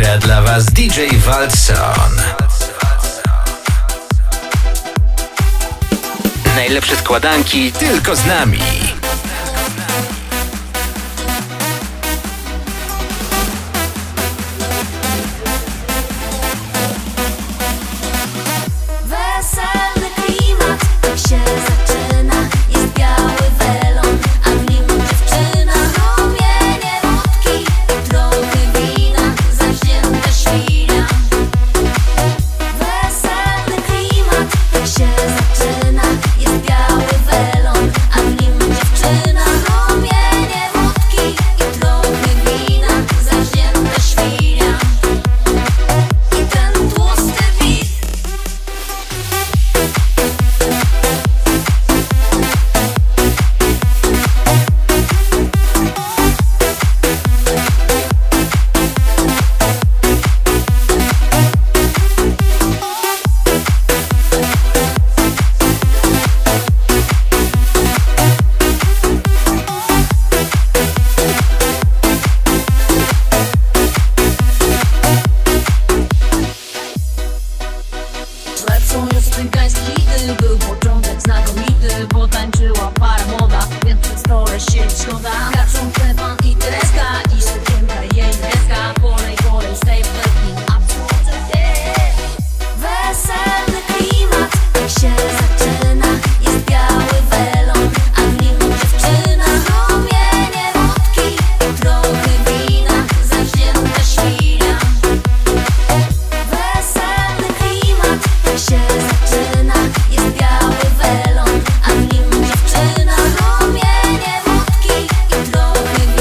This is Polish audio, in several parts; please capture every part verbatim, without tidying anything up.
gra dla Was D J Waldson. Najlepsze składanki tylko z nami. Weselny klimat, tak się zaczyna. Jest biały welon, a w nim dziewczyna. Rumienie wódki, trochę wina, zawzięta świnia. Weselny klimat, tak się zaczyna. Jest biały welon, a w nim dziewczyna. Rumienie wódki i trochę wina, zawzięta świnia. I ten tłusty bit. Lepszą jest cygański hity. Był początek znakomity, bo tańczyła para młoda, więc przez stole siedzieć szkoda. Kaczą Stefan i Tereska i sukienka jej niebieska. Polej, polej, stay flatni, absolutnie. Weselny klimat, tak się zaczyna. Jest biały welon, a w nim dziewczyna. Rumienie wódki i trochę wina, zawzięta świnia. Weselny klimat, tak się zaczyna. Jest biały welon, a w nim dziewczyna. Rumienie wódki i trochę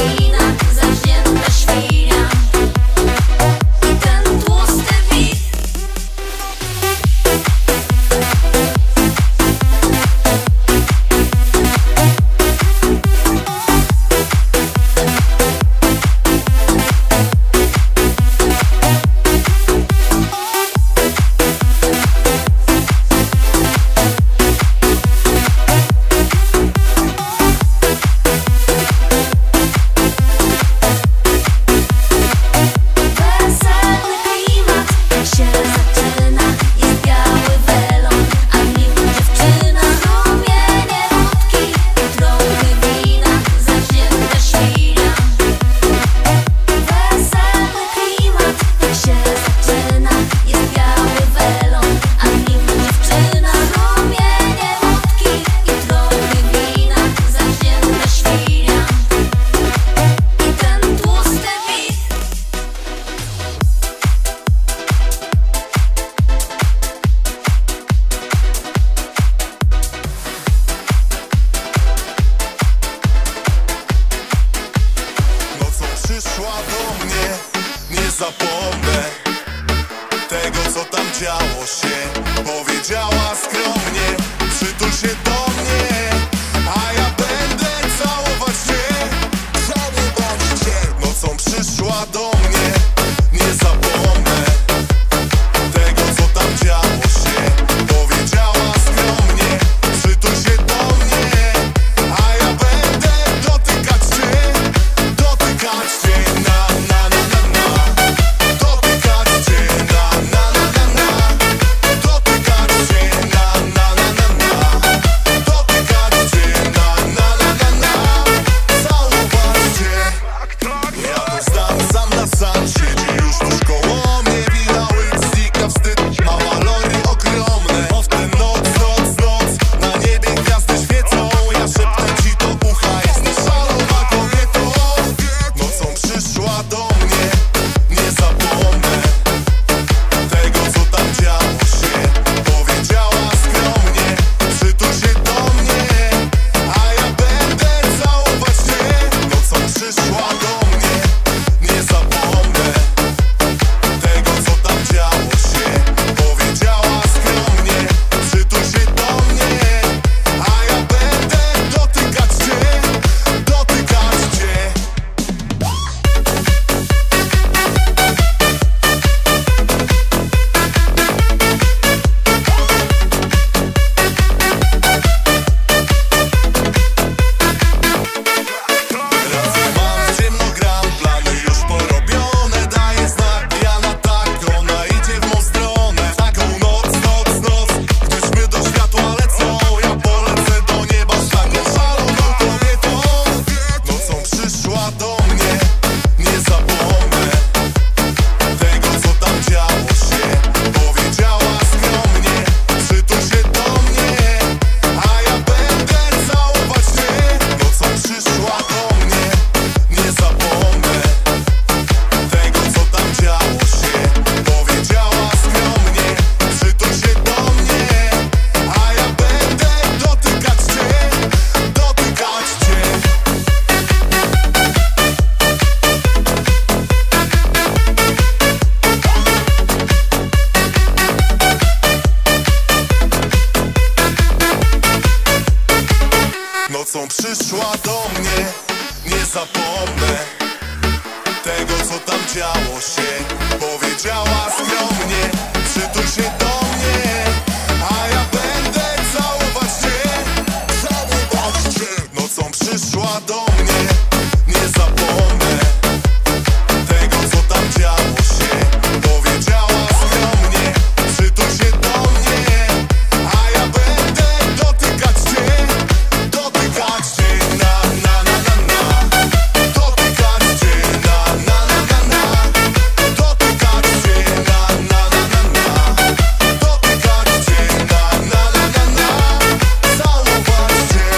Nocą przyszła do mnie, nie zapomnę tego, co tam działo się. Powiedziała skromnie, przytul się do mnie, a ja będę całować cię, całować cię. Nocą przyszła do mnie, nie zapomnę tego, co tam działo się. Powiedziała skromnie, przytul się do mnie, a ja będę dotykać cię, dotykać cię, na na na na na, dotykać cię, na na na na na, dotykać cię, na na na na na, dotykać cię, na na na na na, całować cię.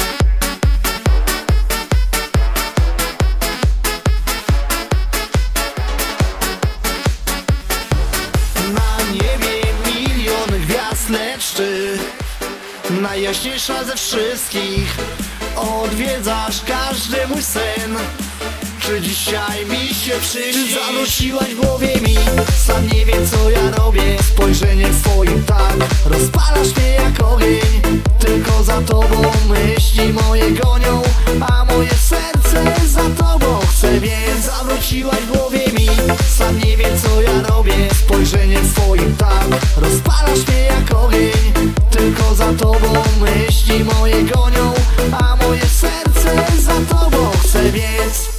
Na niebie miliony gwiazd, lecz ty najjaśniejsza ze wszystkich. Odwiedzasz każdy mój sen. Czy dzisiaj mi się przyśnisz? Zawróciłaś w głowie mi, sam nie wiem co ja robię. Spojrzenie twoim tak rozpalasz mnie jak ogień. Tylko za tobą myśli moje gonią, a moje serce za tobą chce. Więc zawróciłaś w głowie mi, sam nie wiem co ja robię. Spojrzenie twoim tak rozpalasz mnie jak ogień. Tylko za tobą myśli moje gonią, a moje serce za tobą chce. Więc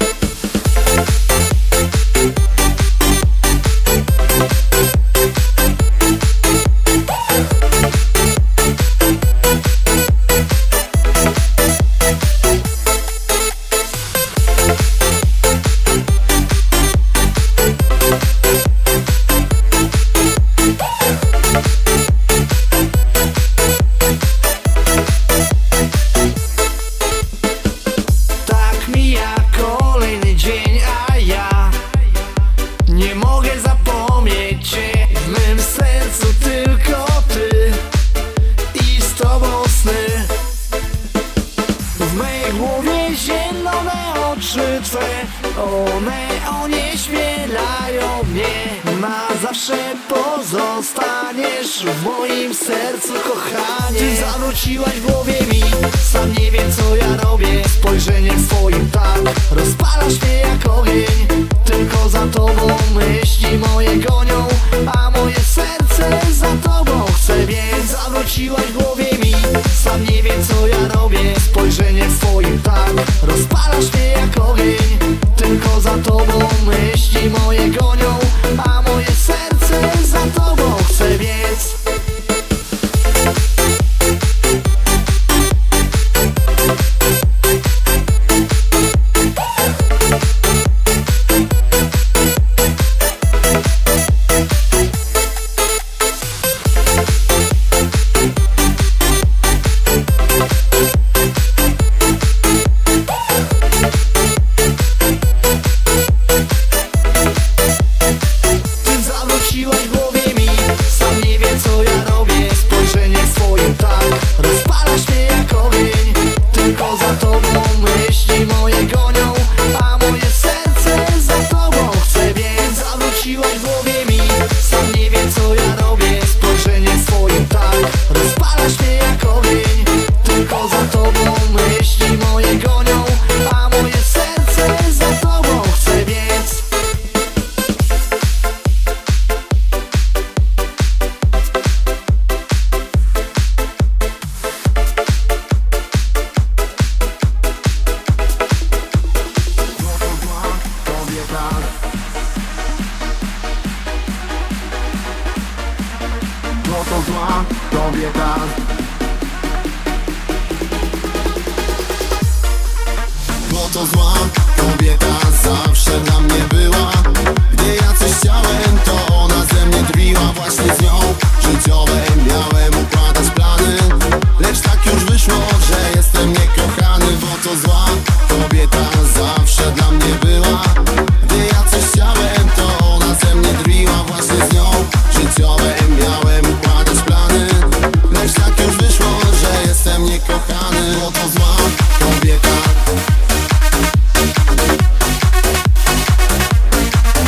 tak mija kolejny dzień, a ja nie mogę zapomnieć cię. W mym sercu tylko ty i z tobą sny. W mej głowie zielone oczy twe, one onieśmielają mnie. Na zawsze pozostaniesz w moim sercu, kochanie. Ty zawróciłaś w głowie mi, sam nie wiem co ja robię. Spojrzenie twoim tak rozpalasz mnie jak ogień. Tylko za tobą myśli moje gonią, a moje serce za tobą chce. Więc zawróciłaś w głowie mi, sam nie wiem co ja robię. Spojrzenie twoim tak rozpalasz mnie jak ogień. Tylko za tobą myśli moje gonią, a moje serce za tobą chce. Więc ty zawróciłaś w głowie mi, sam nie wiem co ja robię. Spojrzenie twoim tak rozpalasz mnie jak ogień. Tylko za tobą myśli moje gonią, a moje serce za tobą chce. Więc zawróciłaś w głowie mi, sam nie wiem co ja robię. Spojrzenie twoim tak rozpalasz mnie jak ogień. Tylko za tobą myśli moje gonią, a moje serce za tobą chce. Więc No to zła kobieta, bo to zła kobieta zawsze dla mnie była. Gdy ja coś chciałem, to ona ze mnie drwiła. Właśnie z nią życiowe miałem układać plany, lecz tak już wyszło, że jestem niekochany. Bo to zła kobieta zawsze dla mnie była. Gdy ja coś chciałem, to ona ze mnie drwiła. Właśnie z nią życiowe miałem układać plany, lecz tak już wyszło, że jestem niekochany. Bo to zła kobieta.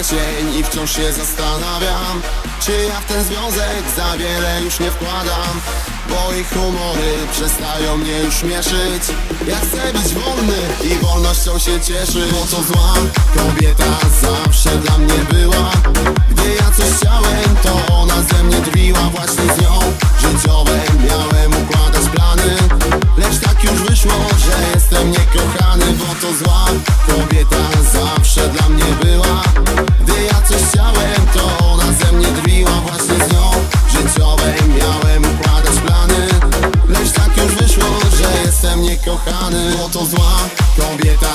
cień i wciąż się zastanawiam, czy ja w ten związek za wiele już nie wkładam, bo ich humory przestają mnie już śmieszyć. Ja chcę być wolny i wolnością się cieszy, bo to zła kobieta zawsze dla mnie była. Gdy ja coś chciałem, to ona ze mnie drwiła. Właśnie z nią życiowe miałem układać plany, lecz tak już wyszło, że jestem niekochany, bo to zła kobieta zawsze dla mnie była. Gdy ja coś chciałem, to ona ze mnie drwiła. Właśnie z nią życiowe miałem układać plany, lecz tak już wyszło, że jestem niekochany, bo to zła kobieta.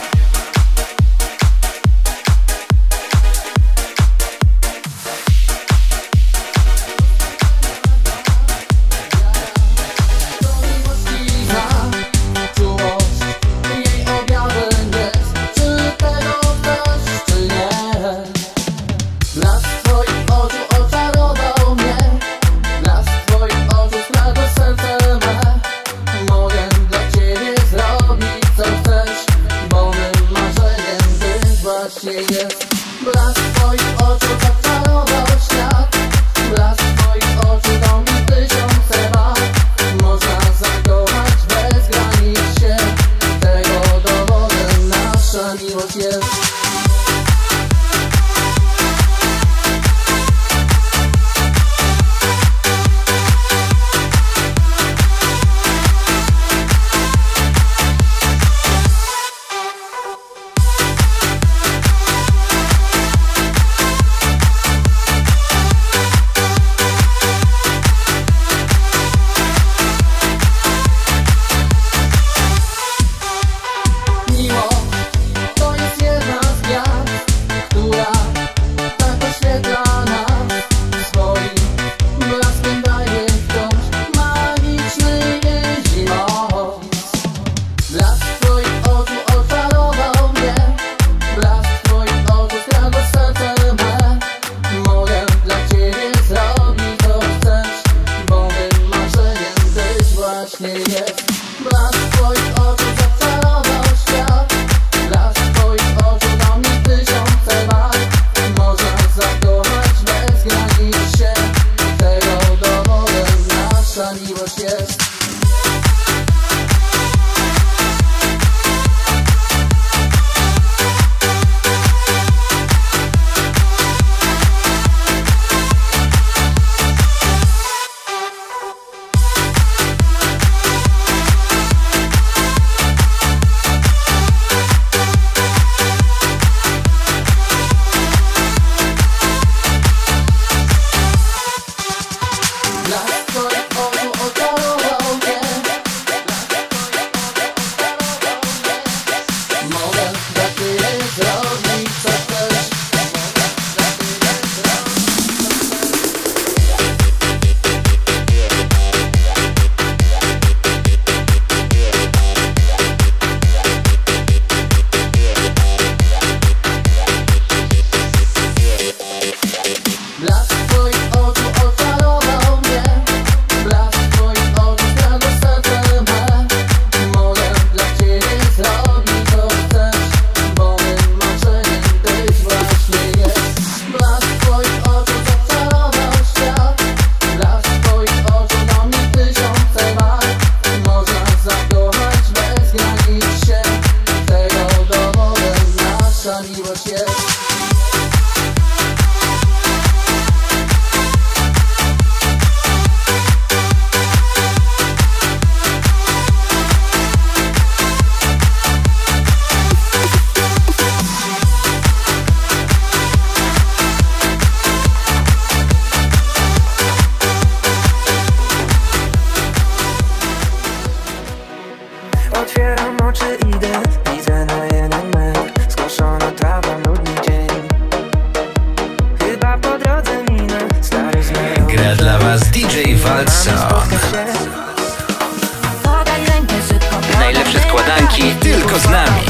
Najlepsze składanki tylko z nami.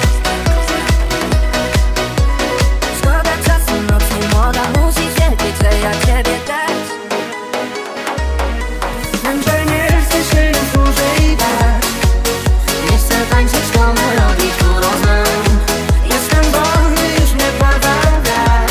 Szkoda czasu, noc nie młoda, musisz wiedzieć, że ja ciebie też. Wiem, że nie chcesz się już dłużej dać. Nie chcę tańczyć, to melodii, którą znam. Jestem wolny, już nie podam grać.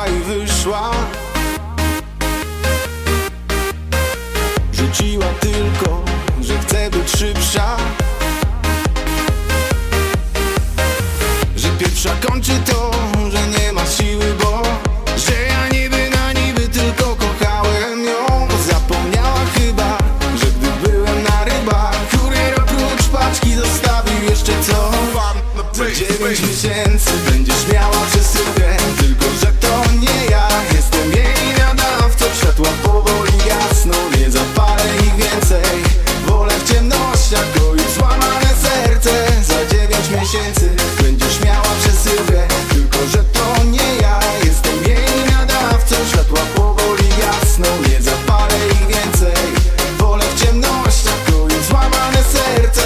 i wyszła. Rzuciła tylko, że chce być szybsza, że pierwsza kończy to, że nie ma siły, bo że ja niby na niby tylko kochałem ją. Zapomniała chyba, że gdy byłem na rybach, kurier oprócz paczki zostawił jeszcze co. Za dziewięć miesięcy będziesz miała przesyłkę, tylko że to nie ja jestem jej nadawcą. Światła powoli gasną, nie zapalę ich więcej. Wolę w ciemnościach goić złamane serce. Za dziewięć miesięcy będziesz miała przesyłkę, tylko że to nie ja jestem jej nadawcą. Światła powoli gasną, nie zapalę ich więcej. Wolę w ciemnościach goić złamane serce.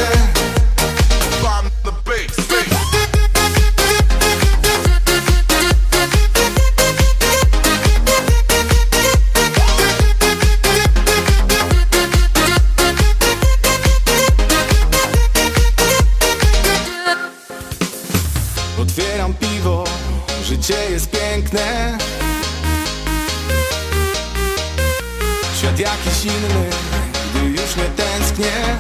Otwieram piwo, życie jest piękne. Świat jakiś inny, gdy już nie tęsknię.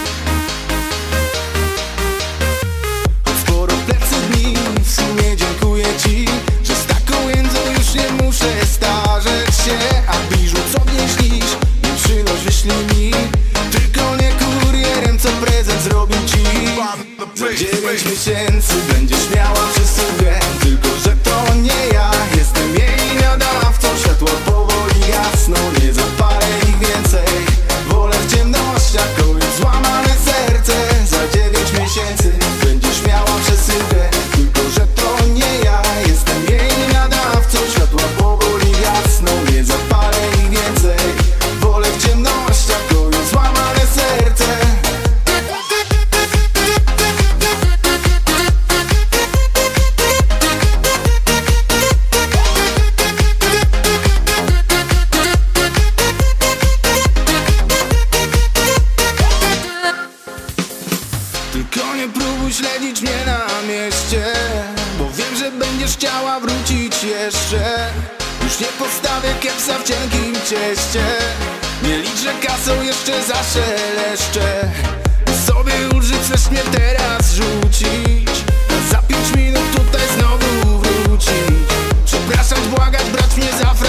Choć sporo plecy dni, w sumie dziękuję ci, że z taką jędzą już nie muszę starzeć się. A bliżu co w niej śnisz, nie przynoś wyślij mi, tylko nie kurierem, co prezent zrobił ci. Za dziewięć miesięcy będziesz miała przesyłkę, tylko że to nie ja jestem jej nadawcą. Światła powoli gasną, nie zapalę ich więcej. Wolę w ciemnościach goić złamane serce. Za dziewięć miesięcy będziesz miała przesyłkę, tylko że to nie ja jestem jej nadawcą. Światła powoli gasną, nie zapalę ich więcej. Wolę w ciemnościach goić złamane serce. Tylko nie próbuj śledzić mnie na mieście, bo wiem, że będziesz chciała wrócić jeszcze. Już nie postawię kepsa w cienkim cieście, nie licz, że kasą jeszcze zaszeleszczę. Sobie ulżyć, chcesz mnie teraz rzucić, za pięć minut tutaj znowu wrócić. Przepraszać, błagać, brać mnie za